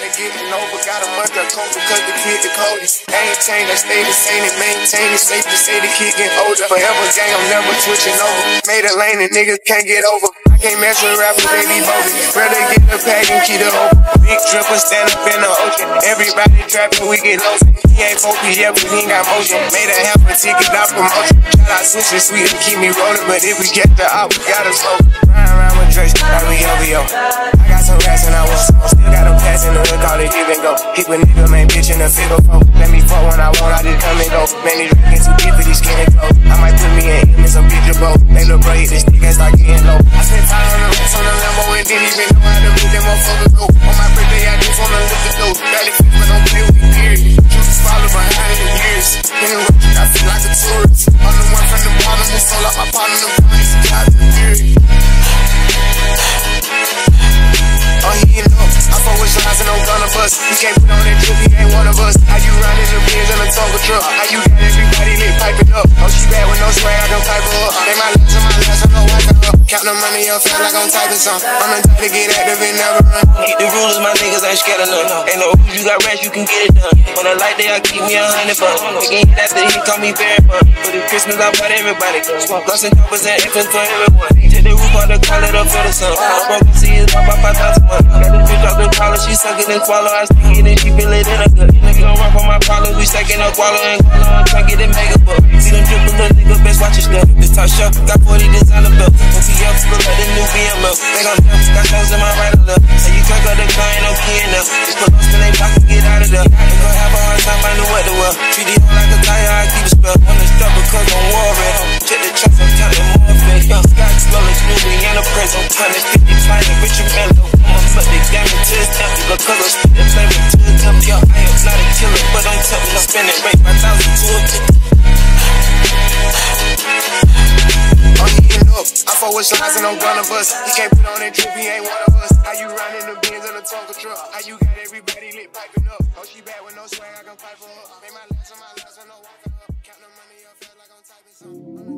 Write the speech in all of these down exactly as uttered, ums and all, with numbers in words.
they getting over. Got a month of coke because the kid the coldest. Ain't changed, I stay the same and maintain it. Safe to say the kid getting older. Forever gang, I'm never switching over. Made a lane and niggas can't get over. I can't mess with rappers, they be bogus. Rather get the pack and keep it open. Big dripper stand up in the ocean. Everybody trapping, we get low. He ain't focused yet, but he ain't got motion. Made a half a ticket out promotion. Shout out switching sweet and keep me rolling. But if we get the out, we gotta slow. Ride around with Drake, like we O V O. I got some rats and I want some. Still got them pass in the hood, call it even go. Keep a nigga, man, bitch in the figure four. Let me fuck when I want, I just come and go. Man, these drinking too deep for these skinny clothes. I might put me in in some bitch boat. They look bro, hit this stick and start getting low. I spent time on the rest on the Lambo and didn't even know how to move them motherfuckers go. On my birthday, I just wanna lift the dough. Barely fit, but don't play with me, period. Juice follow behind in the years. In the road, I feel like a tourist. I'm the one from the bottom who sold up my partner, them police and got the period. Oh, he ain't up. I fuck with shots and I'm gonna bust. He can't put on that drip, he ain't one of us. How you riding the Benz in a Tonka truck? How you got everybody lit, piping up? Oh, she bad with no swag, I don't pipe her up. They my last and my last, I'm no wiping her up. Count the money up, feel like I'm typing some. I'm the type to get active and never run. Hit the rulers, my niggas ain't scared of none. Ain't no rules, you got rest, you can get it done. On a light day, I keep me a hundred bucks. Again, hit after he call me very fun. For the Christmas, I bought everybody. Smoke guns and choppers and infants for everyone. Take the roof out the collar up for the sun. I'm broken, see it's about five thousand months. Got this bitch off the collar, she suckin' and swallow. I stick it and she feel it in her gut. Nigga don't run from my problems, we stacking up wallow and guala. I'm trying to get it mega buck. See them drippin', little nigga, best watch your step. This top shelf, got forty designer belt. O P F, look like the new B M L. They gon' jump, got stones in my right or left. So you crack up the car, ain't no key in there. Just put lost in they pockets, get out of there. They gon' have a hard time finding what to wear. Treat these hoes like a tire, I keep it spell. On the strap because I'm warring. Check the tracks, I'm counting more fake. Young Sky Explorer, Snoopy, and a press. I'm turning fifty, flying, Richard Mello. I'ma put the damage to his empty. Because I'm spitting flavor to his empty. Yo, I am not a killer, but don't tell me I'm spending rate by thousand to a fifty. Oh, he ain't up. I fuck with shots and I'm gonna bust. He can't put on that drip, he ain't one of us. How you riding the Benz in a Tonka truck? How you got everybody lit piping up? Oh, she bad with no swag, I can pipe her up. Make my last and my last and no walk her up. Count the money up, feel like I'm typing something.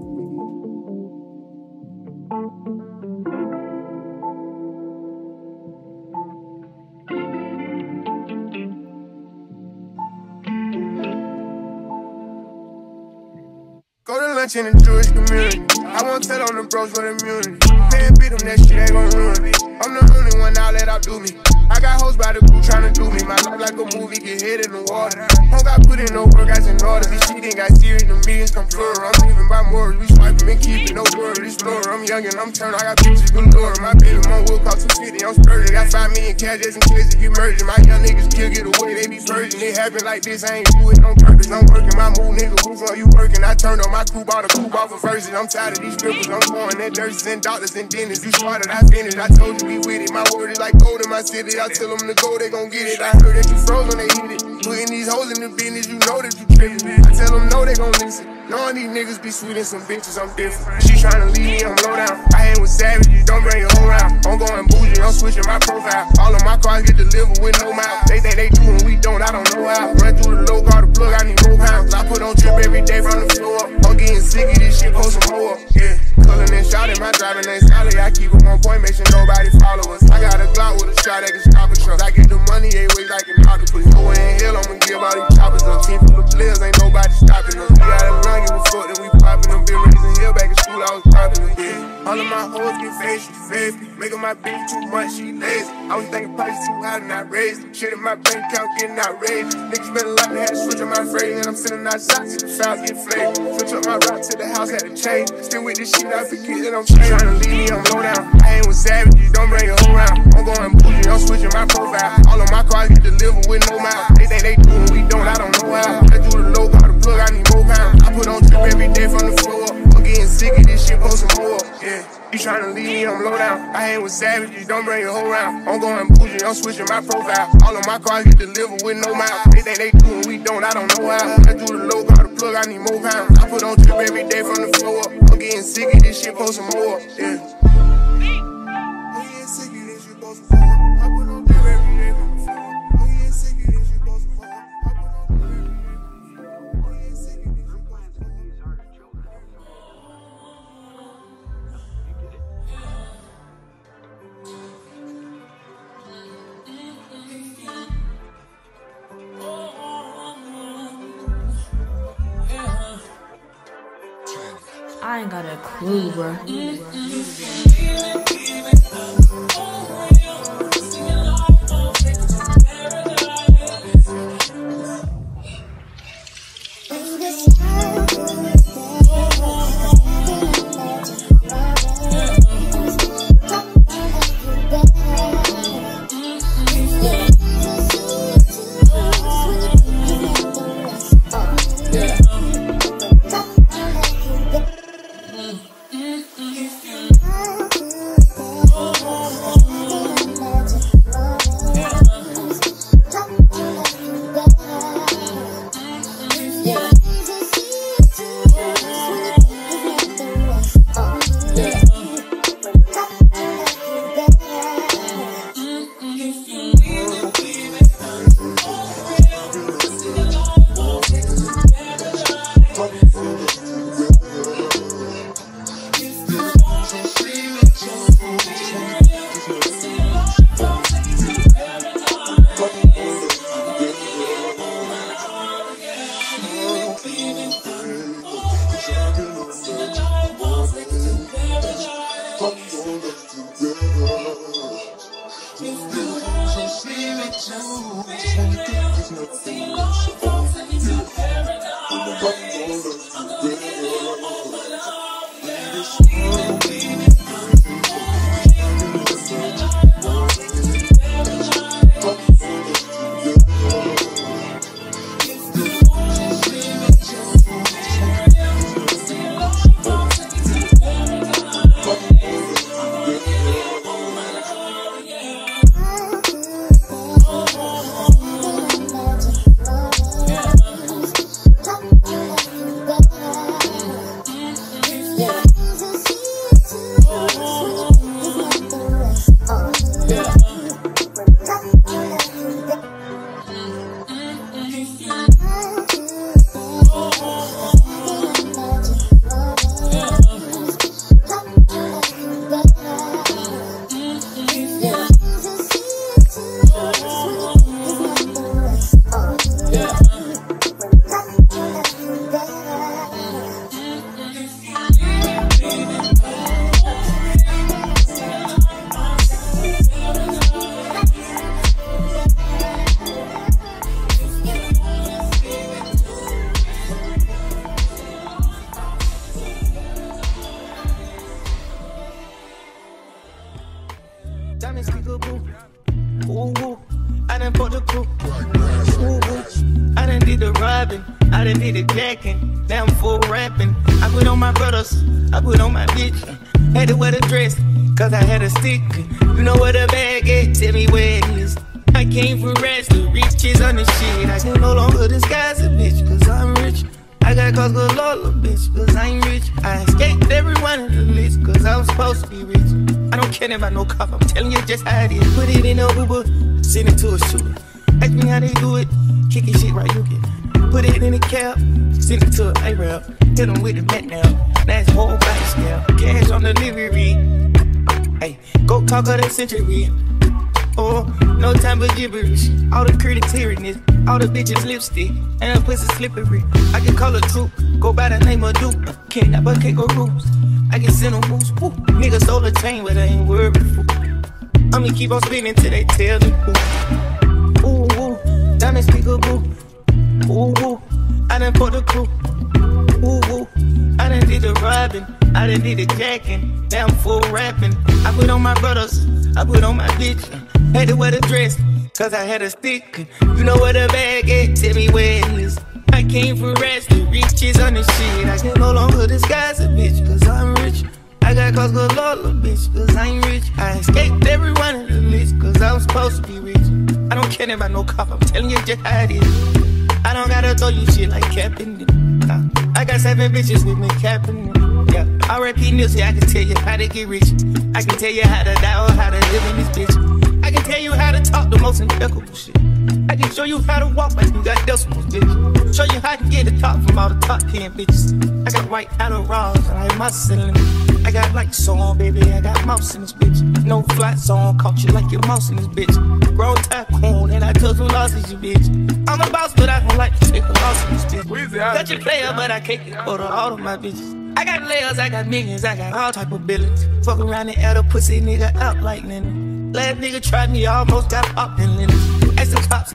Go to lunch in the Jewish community. I won't tell on the bros for the immunity. Can't beat them, that shit ain't gon' ruin me. I'm the only one now let outdo me. I got hoes by the crew tryna do me. My life like a movie, get hit in the water. Home got put in no work, guys in order. This shit ain't got serious, the millions come plural. I'm leaving by morals, we swiping and keeping no word. Explorer, I'm young and I'm turned, I got pictures galore. My baby mom will cost two fifty, I'm spurting. Got five million cash just in case if you merging. My young niggas kill, get away, they be purging. It happen like this, I ain't do it on purpose. I'm working my move, nigga, who for you working? I turned on my coupe, bought a coupe off of verses. I'm tired of these strippers, I'm going at nurses and doctors and dentists. You started, I finished, I told you we with it. My word is like gold in my city, I tell them to go, they gon' get it. I heard that you froze when they hit it. Putting these hoes in the business, you know that you trippin'. I tell them no, they gon' listen. Knowing these niggas be sweet and some bitches, I'm different. She tryna leave me, I'm low down. I hang with savages, don't bring your whole round. I'm going bougie, I'm switching my profile. All of my cars get delivered with no mouth. They think they do and we don't, I don't know how. Run through the low, call the plug, I need more pounds. I put on drip every day from the floor up. I'm getting sick of this shit, post some more up. Yeah, cullin' and shouting, my driving ain't solid. I keep it on point, make sure nobody follow us. I got a Glock with a shot that can stop a truck. I get the money eight ways like an octopus. Go in hell, I'ma give all these choppers up. Team full of players, ain't nobody stopping us. We got a run, give a fuck, then we poppin' them. Been raising hell back in school, I was poppin' them. Yeah, all of my hoes get fed, she fed me. Making my bitch too much, she lazy. I was thinking prices too high and I raised. Shit in my bank account getting outraged. Niggas spend a lot, they had to switch on my phrase. And I'm sending out shots till the files get flamed. Switch up my route to the house, had to change. Still with this shit, I forget that I'm straight. Tryna leave me, I'm low down. I ain't with savages, don't bring your whole round. I'm going bougie, I'm switching my profile. All of my cars get delivered with no mouth. They think they do and we don't, I don't know how. I do the low, call the plug, I need more pounds. I put on drip every day from the floor up. I'm getting sick of this shit, post some more up. Yeah, you tryna leave me, I'm low down. I ain't with savages, don't bring your whole round. I'm going bougie, I'm switching my profile. All of my cars get delivered with no mouth. They think they do and we don't, I don't know how. I do the low, call the plug, I need more pounds. I put on drip every day from the floor up. I'm getting sick of this shit, post some more up. Yeah. I'm getting sick of this shit, post some more up. I put on drip every day from the floor up. I'm getting sick of this shit, post some more up. I put on drip every day from the floor up. I'm getting sick of this shit, post some more up. I ain't got a clue, bro. About no cop, I'm telling you just how it is. Put it in a Uber, send it to a shooter. Ask me how they do it, kicking shit right you get. Put it in a cab, send it to an A-Rap. Hit them with the mat now, now it's whole body scale. Cash on delivery, hey, go talk of that century. Oh, no time for gibberish. All the criticarianness, all the bitches lipstick, and the pussy slippery. I can call a troop, go by the name of Duke. Can't not but can't go roots. I can send them boost, woo. Niggas stole a chain, but I ain't worried, fool. I'ma keep on spinning till they tell me, ooh. Ooh, ooh, diamond speaker, boo. Ooh, ooh, I done put the crew. Ooh, ooh, I done did the robbing, I done did the jacking. Now I'm full rapping. I put on my brothers, I put on my bitch. Had to wear the dress, cause I had a stick. You know where the bag at, tell me where it is. I came for rest, the riches on the shit. I can no longer disguise a bitch, cause I'm rich. I got cause galore, bitch, cause I'm rich. I escaped every one of the list, cause I'm supposed to be rich. I don't care about no cop, I'm telling you just how it is. I don't gotta throw you shit like Captain. Nah. I got seven bitches with me, Captain. Yeah, R I P Nipsey, I can tell you how to get rich. I can tell you how to die or how to live in this bitch. I can tell you how to talk the most impeccable shit. I can show you how to walk like you got decimals, bitch. Show you how to get the top from all the top ten bitches. I got white Adderalls and I have my ceiling. I got lights on, baby, I got mouse in this bitch. No flats on, caught you like your mouse in this bitch. Grown tycoon and I took some losses, you bitch. I'm a boss, but I don't like to take a loss in this bitch. Got you player, but I can't get hold of all of my bitches. I got layers, I got millions, I got all type of billions. Fuck around and add a pussy nigga out like Lennon. Last nigga tried me, almost got popped in Lennon. Ask the cops,